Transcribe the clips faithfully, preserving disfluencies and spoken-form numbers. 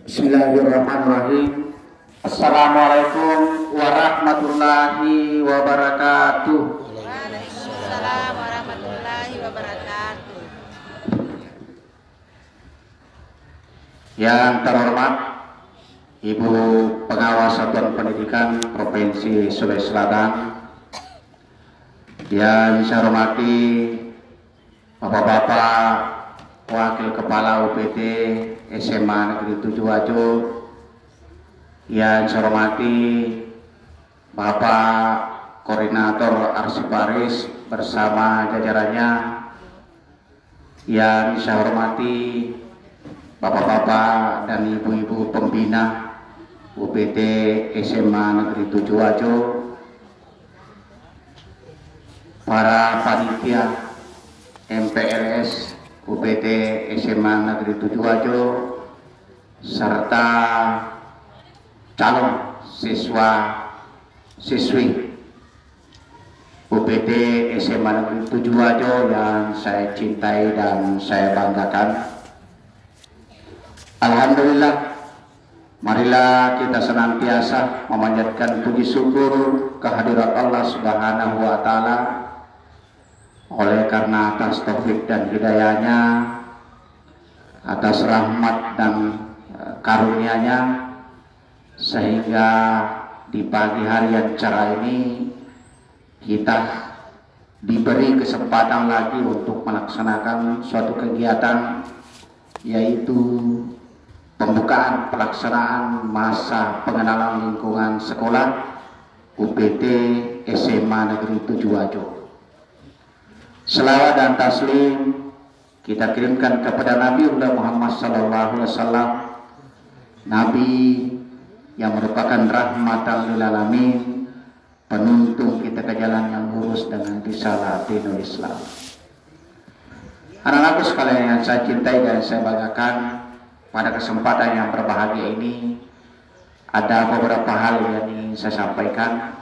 Bismillahirrahmanirrahim. Assalamualaikum warahmatullahi wabarakatuh. Waalaikumsalam warahmatullahi wabarakatuh. Yang terhormat Ibu Pengawas Satuan Pendidikan Provinsi Sulawesi Selatan, yang saya hormati Bapak-bapak Wakil Kepala U P T S M A Negeri tujuh Wajo, yang saya hormati Bapak Koordinator Arsiparis bersama jajarannya, yang saya hormati Bapak-bapak dan ibu-ibu pembina U P T S M A Negeri tujuh Wajo, para panitia M P L S U P T S M A Negeri tujuh Wajo, serta calon siswa siswi U P T S M A Negeri tujuh Wajo yang saya cintai dan saya banggakan. Alhamdulillah, marilah kita senantiasa memanjatkan puji syukur kehadirat Allah Subhanahu wa Ta'ala, oleh karena atas taufik dan hidayahnya, atas rahmat dan karunia-Nya, sehingga di pagi hari yang cerah ini kita diberi kesempatan lagi untuk melaksanakan suatu kegiatan, yaitu pembukaan pelaksanaan masa pengenalan lingkungan sekolah U P T S M A Negeri tujuh Wajo. Selawat dan taslim kita kirimkan kepada Nabi Muhammad sallallahu alaihi wasallam, Nabi yang merupakan rahmatan lil alamin, penuntun kita ke jalan yang lurus dengan risalah dinul Islam. Anak-anakku sekalian yang saya cintai dan saya banggakan, pada kesempatan yang berbahagia ini ada beberapa hal yang ingin saya sampaikan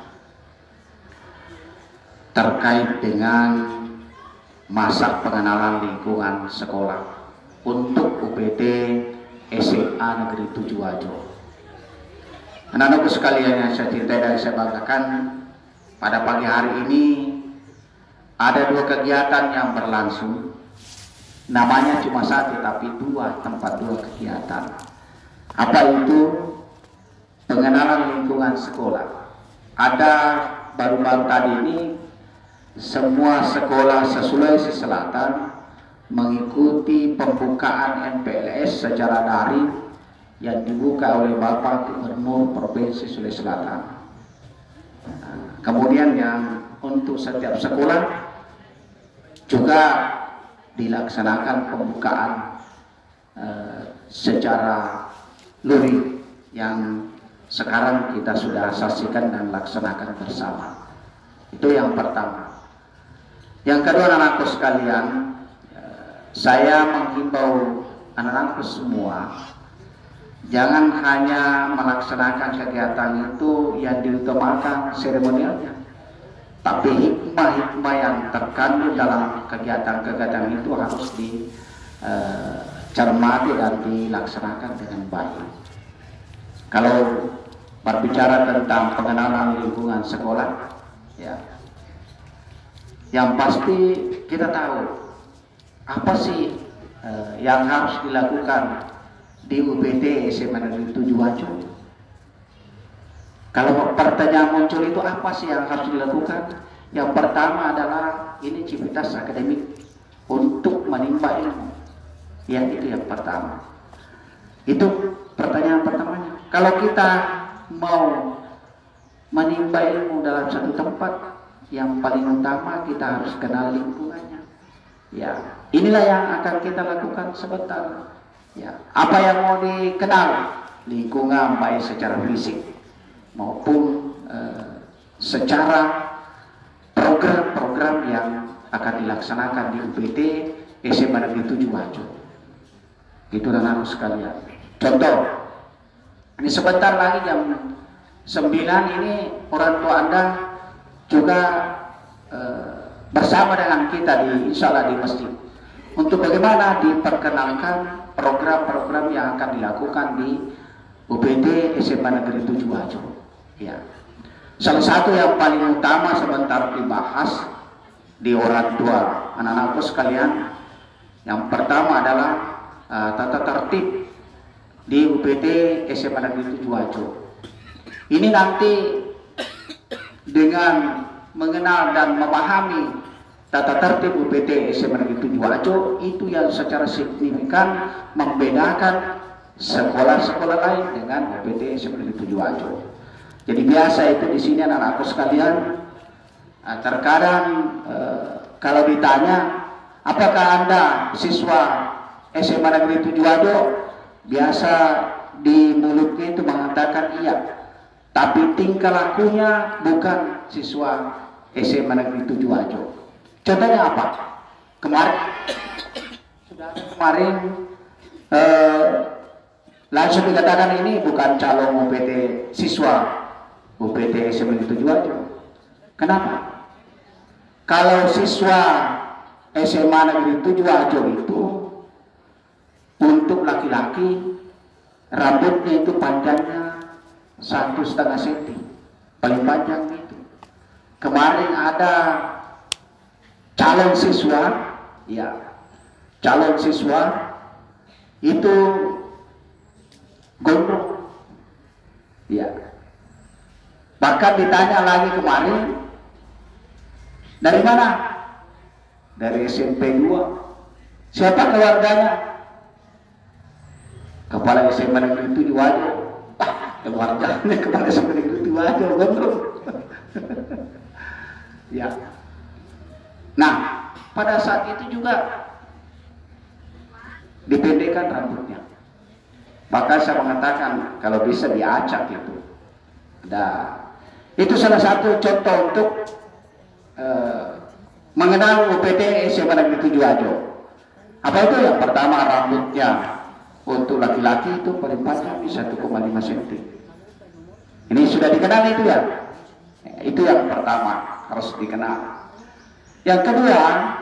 terkait dengan masa pengenalan lingkungan sekolah untuk U P T S M A Negeri tujuh Wajo. Anak-anakku sekalian yang saya cintai dan saya banggakan, pada pagi hari ini ada dua kegiatan yang berlangsung. Namanya cuma satu tapi dua tempat, dua kegiatan. Apa itu? Pengenalan lingkungan sekolah. Ada baru-baru tadi ini semua sekolah se-Sulawesi Selatan mengikuti pembukaan M P L S secara daring yang dibuka oleh Bapak Gubernur Provinsi Sulawesi Selatan. Kemudian yang untuk setiap sekolah juga dilaksanakan pembukaan uh, secara luring yang sekarang kita sudah saksikan dan laksanakan bersama. Itu yang pertama. Yang kedua, anak-anakku sekalian, uh, saya menghimbau anak-anakku semua jangan hanya melaksanakan kegiatan itu yang diutamakan seremonialnya, tapi hikmah-hikmah yang terkandung dalam kegiatan-kegiatan itu harus dicermati uh, dan dilaksanakan dengan baik. Kalau berbicara tentang pengenalan lingkungan sekolah, ya, yang pasti kita tahu apa sih uh, yang harus dilakukan di U P T S M A Negeri tujuh Wajo. Kalau pertanyaan muncul itu apa sih yang harus dilakukan? Yang pertama adalah ini civitas akademik untuk menimba ilmu. Ya, itu yang pertama. Itu pertanyaan pertamanya. Kalau kita mau menimba ilmu dalam satu tempat, yang paling utama kita harus kenal lingkungannya. Ya, inilah yang akan kita lakukan sebentar. Ya, apa yang mau dikenal? Lingkungan baik secara fisik maupun uh, secara program-program yang akan dilaksanakan di U P T S M A Negeri tujuh Wajo. Itu anak-anak sekalian. Contoh, ini sebentar lagi jam sembilan ini orang tua Anda juga uh, bersama dengan kita di insya Allah di masjid untuk bagaimana diperkenalkan program-program yang akan dilakukan di U P T S M A Negeri tujuh Wajo. Ya. Salah satu yang paling utama sebentar dibahas di orang tua anak-anakku sekalian, yang pertama adalah uh, tata tertib di U P T S M A Negeri tujuh Wajo. Ini nanti dengan mengenal dan memahami tata tertib U P T S M A Negeri tujuh Wajo, itu yang secara signifikan membedakan sekolah-sekolah lain dengan U P T S M A Negeri tujuh Wajo. Jadi biasa itu di sini anak-anakku sekalian, terkadang eh, kalau ditanya apakah Anda siswa S M A Negeri tujuh Wajo, biasa di mulutnya itu mengatakan iya, tapi tingkah lakunya bukan siswa S M A Negeri tujuh Wajo. Contohnya apa? Kemarin sudah ada kemarin eh, langsung dikatakan ini bukan calon U P T siswa U P T S M A Negeri tujuh Wajo. Kenapa? Kalau siswa S M A Negeri tujuh Wajo itu untuk laki-laki rambutnya itu panjangnya satu setengah senti, paling panjang itu. Kemarin ada calon siswa, ya, calon siswa itu gondrong, ya. Bahkan ditanya lagi kemarin, dari mana? Dari S M P dua. Siapa keluarganya? Kepala S M A Negeri tujuh Wajo. Ah, keluarganya kepala S M A Negeri tujuh Wajo, gondrong. Ya. Nah, pada saat itu juga dipendekkan rambutnya. Maka saya mengatakan kalau bisa diacak itu. Nah, itu salah satu contoh untuk uh, mengenal U P T S M A Negeri tujuh Wajo. Apa itu? Yang pertama, rambutnya untuk laki-laki itu paling panjang di satu koma lima senti. Ini sudah dikenal itu ya. Itu yang pertama harus dikenal. Yang kedua,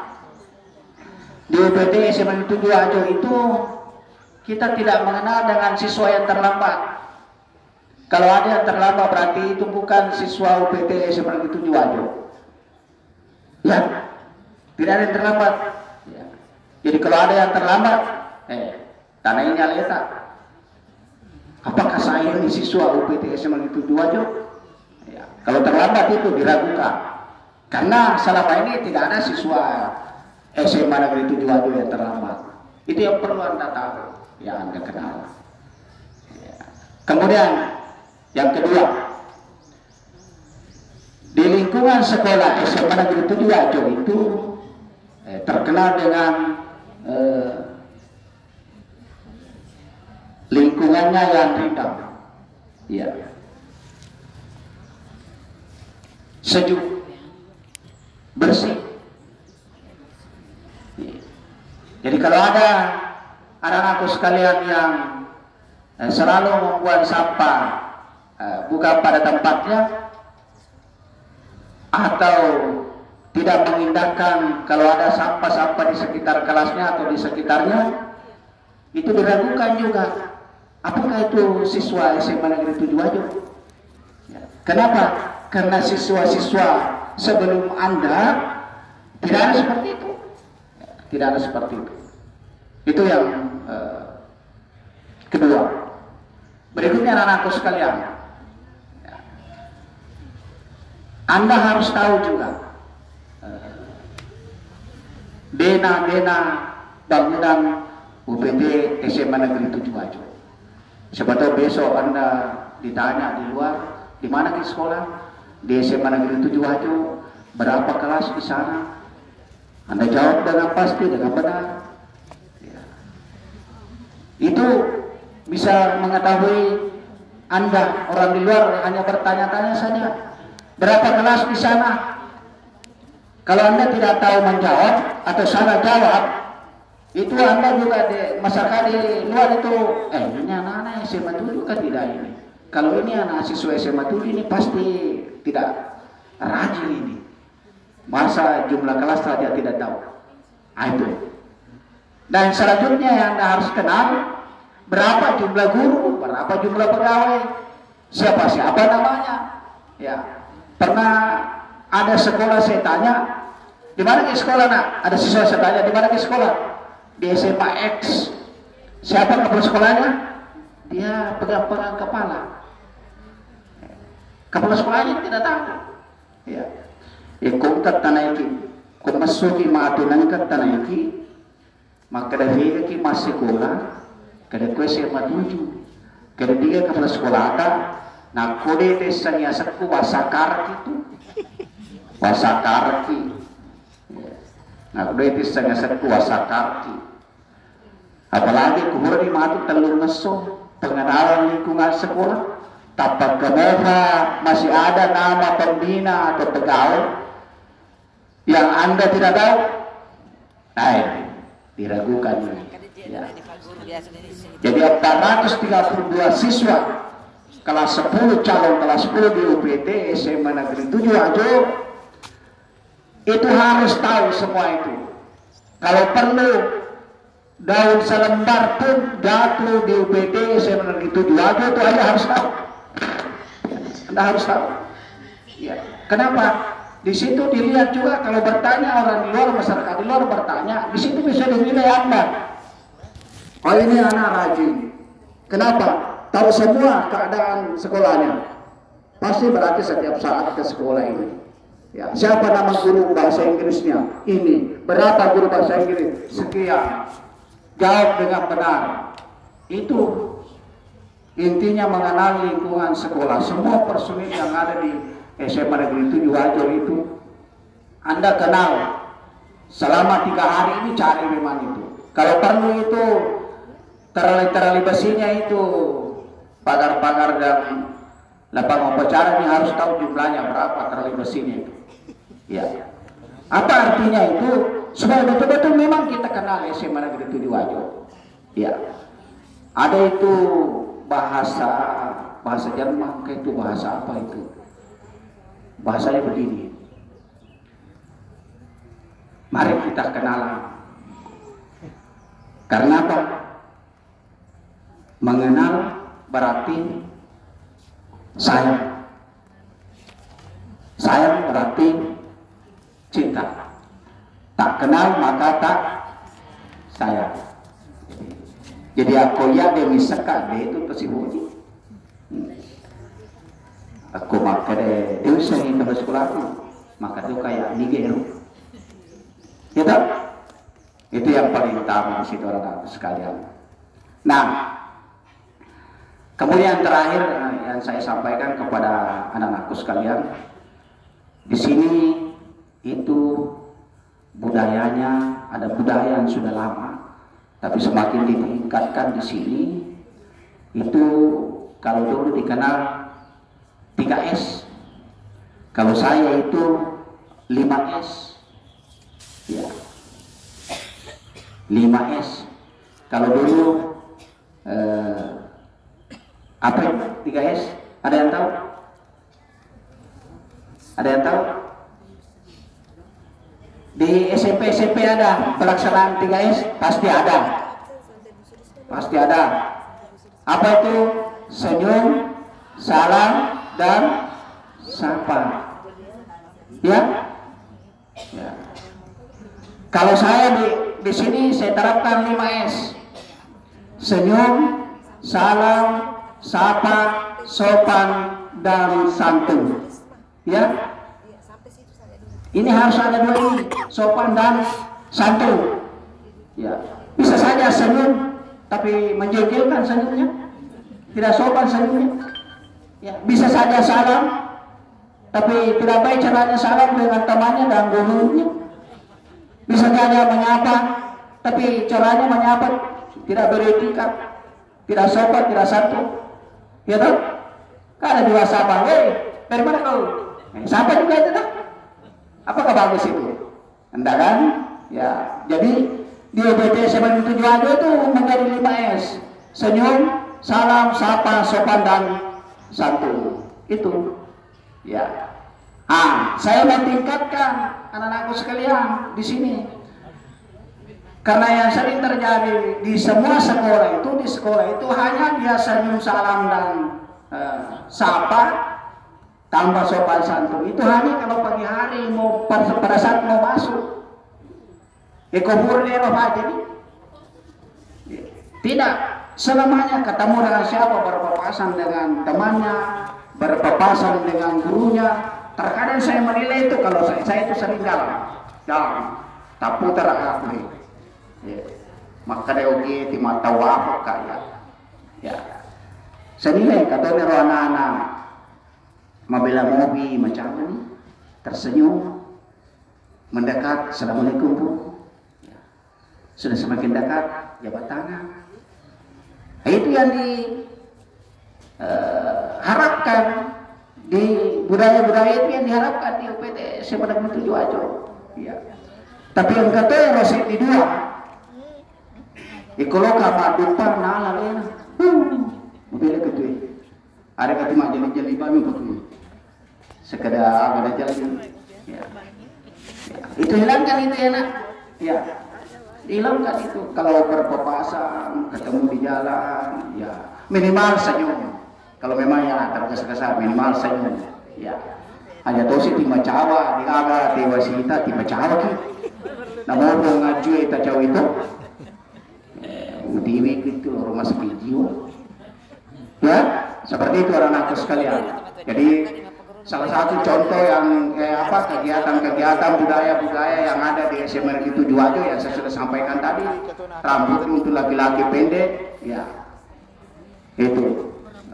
di U P T S M A Negeri tujuh Wajo itu kita tidak mengenal dengan siswa yang terlambat. Kalau ada yang terlambat berarti itu bukan siswa U P T S M A Negeri tujuh Wajo. Ya, tidak ada yang terlambat. Ya. Jadi kalau ada yang terlambat, eh, tanahnya letak. Apakah saya ini siswa U P T S M A Negeri tujuh Wajo? Ya. Kalau terlambat itu diragukan. Karena selama ini tidak ada siswa S M A Negeri tujuh Wajo yang terlambat. Itu yang perlu Anda tahu, yang Anda kenal. Ya. Kemudian yang kedua, di lingkungan sekolah S M A Negeri tujuh Wajo itu eh, terkenal dengan eh, lingkungannya yang rindang, ya, sejuk, bersih. Jadi kalau ada anak-anakku sekalian yang eh, selalu membuang sampah eh, bukan pada tempatnya, atau tidak mengindahkan kalau ada sampah-sampah di sekitar kelasnya atau di sekitarnya, itu diragukan juga. Apakah itu siswa S M A Negeri tujuh Wajo? Kenapa? Karena siswa-siswa sebelum Anda tidak ada seperti itu. Tidak ada seperti itu. Itu yang eh, kedua. Berikutnya anak-anakku sekalian, Anda harus tahu juga bena-bena bangunan U P T S M A Negeri tujuh Wajo. Siapa tahu besok Anda ditanya di luar, di mana ke sekolah? Di S M A Negeri tujuh Wajo. Berapa kelas di sana? Anda jawab dengan pasti, dengan benar. Ya. Itu bisa mengetahui Anda, orang di luar hanya bertanya-tanya saja. Berapa kelas di sana? Kalau Anda tidak tahu menjawab atau salah jawab, itu Anda juga di masyarakat di luar itu, eh ini anak-anak S M A tujuh kan tidak ini. Kalau ini anak siswa S M A tujuh ini pasti tidak rajin ini. Masa jumlah kelas saja tidak tahu. Ah, itu. Dan selanjutnya yang Anda harus kenal, berapa jumlah guru, berapa jumlah pegawai, siapa-siapa namanya. Ya, pernah ada sekolah saya tanya, di mana ke sekolah nak? Ada siswa saya tanya, di mana ke sekolah? Di S M A X. Siapa kepala sekolahnya? Dia pegang-pegang kepala. Kepala sekolahnya tidak tahu. Ya, ikut tanah iki, kung masuki maatunan ka tanah iki, maka dari ki masih sekolah, kada kue S M A tujuh, kada dia kepala sekolah ada. Nah, kode desa nyasakku wasakar gitu, wasakar ki. Nah, kode desa nyasakku wasakar ki. Apalagi kumur di matu telur ngeso pengenalan lingkungan sekolah. Tapak kenapa masih ada nama pembina atau pegawai yang Anda tidak tahu? Nah, diragukan. Ya. Jadi empat ratus tiga puluh dua siswa kelas sepuluh, calon kelas sepuluh di U P T S M A Negeri tujuh Ajo itu harus tahu semua itu. Kalau perlu daun selembar pun jatuh di U P T S M A Negeri tujuh Ajo itu Anda harus tahu. Anda harus tahu. Ya. Kenapa? Di situ dilihat juga kalau bertanya orang di luar, masyarakat di luar bertanya, di situ bisa dinilai Anda. Oh, ini anak rajin. Kenapa? Tahu semua keadaan sekolahnya. Pasti berarti setiap saat ke sekolah ini. Ya, siapa nama guru bahasa Inggrisnya? Ini. Berapa guru bahasa Inggris? Sekian. Jawab dengan benar. Itu intinya mengenal lingkungan sekolah. Semua personil yang ada di S M A Negeri tujuh Ajo itu Anda kenal. Selama tiga hari ini cari memang itu. Kalau perlu itu terali-terali besinya itu, pagar-pagar dan lapangan upacara ini harus tahu jumlahnya berapa terali besinya itu. Ya. Apa artinya itu? Supaya betul-betul memang kita kenal S M A Negeri tujuh Ajo. Ya. Ada itu bahasa bahasa Jerman, kayak itu bahasa apa itu? Bahasanya begini. Mari kita kenalan. Karena apa? Mengenal berarti sayang. Sayang berarti cinta. Tak kenal maka tak sayang. Jadi aku ya demi sekat dia itu tersibuk. Aku maka deh dia usah ini ke sekolahku, maka dia kayak Nigero. Gitu? Itu yang paling utama di situ orang sekalian. Nah, kemudian terakhir yang saya sampaikan kepada anak-anakku sekalian, di sini itu budayanya ada budaya yang sudah lama, tapi semakin ditingkatkan di sini. Itu kalau dulu dikenal tiga S, kalau saya itu lima S, ya, lima S. Kalau dulu eh, apa itu tiga S? Ada yang tahu? Ada yang tahu? Di S M P S M P ada pelaksanaan tiga S? Pasti ada, pasti ada. Apa itu? Senyum, salam, dan sapa. Ya? Ya. Kalau saya di di sini saya terapkan lima S. Senyum, salam, sapa, sopan, dan santun. Ya? Ini harus ada dua ini, sopan dan santun. Ya. Bisa saja senyum tapi menjengkelkan senyumnya. Tidak sopan senyumnya. Ya, bisa saja salam, tapi tidak baik caranya salam dengan temannya dan gurunya. Bisa saja menyapa, tapi caranya menyapa tidak beretika, tidak sopan, tidak santun. Ya toh? Kan ada dua sapa, hei, dari mana kau? Eh, sapa juga itu toh? Apakah bagus itu? Enggak kan? Ya, jadi di U P T S M A tujuh Ajo itu menjadi lima S. Senyum, salam, sapa, sopan, dan santun. Itu ya. Ah, saya mau tingkatkan anak-anakku sekalian di sini. Karena yang sering terjadi di semua sekolah itu, di sekolah itu hanya dia senyum salam dan uh, sapa tanpa sopan santun. Itu hanya kalau pagi hari mau pada saat mau masuk. Ekobur dia apa jadi? Tidak selamanya ketemu dengan siapa, berpapasan dengan temannya, berpapasan dengan gurunya. Terkadang saya menilai itu kalau saya, saya itu sering jalan, jalan, tak putar aku. Ya. Maka dia oke di mata wafat kaya. Ya. Senilai katanya roh anak-anak mabila mobi macam ini tersenyum mendekat, assalamualaikum bu. Ya. Sudah semakin dekat jabat tangan. Nah, itu yang diharapkan uh, di budaya-budaya itu yang diharapkan di U P T Semarang Tujuh Ajo. Ya. Tapi yang kata rosit di dua. Ikolo ka dupa nala lena. Mobil gitu. Ada kata mak jeli-jeli bami betul. Sekedar ada jalan. Ya. Ya. Itu hilangkan itu enak. Ya. Hilangkan itu kalau berpapasan, ketemu di jalan, ya minimal senyum. Kalau memang ya tergesa-gesa minimal senyum. Ya. Hanya tosi timba cawa, di aga, di wasita timba cawa ki. Namun ngaju itu jauh itu. Udiwi itu rumah sakit jiwa. Ya, seperti itu anak-anakku sekalian. Jadi salah satu contoh yang eh, apa kegiatan-kegiatan budaya-budaya yang ada di S M R Tujuh Ajo yang saya sudah sampaikan tadi, rambut untuk laki-laki pendek, ya itu.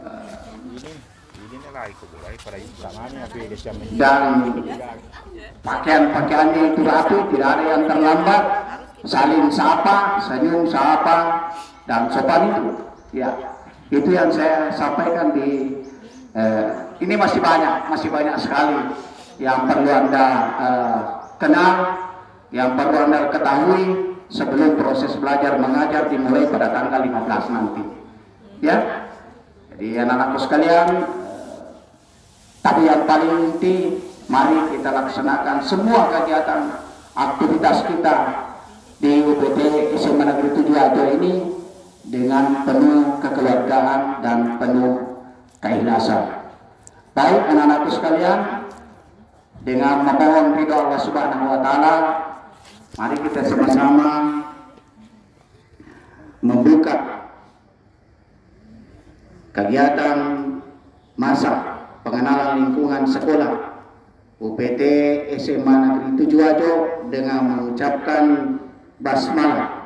Dan pakaian-pakaiannya itu rapi, tidak ada yang terlambat, saling sapa, senyum sapa, dan sopan itu. Ya, itu yang saya sampaikan di. Eh, ini masih banyak, masih banyak sekali yang perlu Anda eh, kenal, yang perlu Anda ketahui sebelum proses belajar mengajar dimulai pada tanggal lima belas nanti. Ya, jadi anak-anakku sekalian. Tapi yang paling inti, mari kita laksanakan semua kegiatan aktivitas kita di U P T S M A Negeri Tujuh Ajo ini dengan penuh kekeluargaan dan penuh keikhlasan. Baik anak-anakku sekalian, dengan memohon ridho Allah Subhanahu Wa Taala, mari kita sama-sama membuka kegiatan masa pengenalan lingkungan sekolah U P T S M A Negeri Tujuh Ajo dengan mengucapkan basmalah.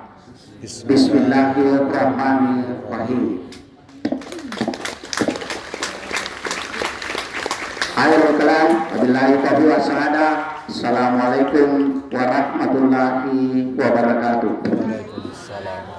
Bismillahirrahmanirrahim. Akhirul kalam, wabillahi taufiq wa shahada. Assalamualaikum warahmatullahi wabarakatuh.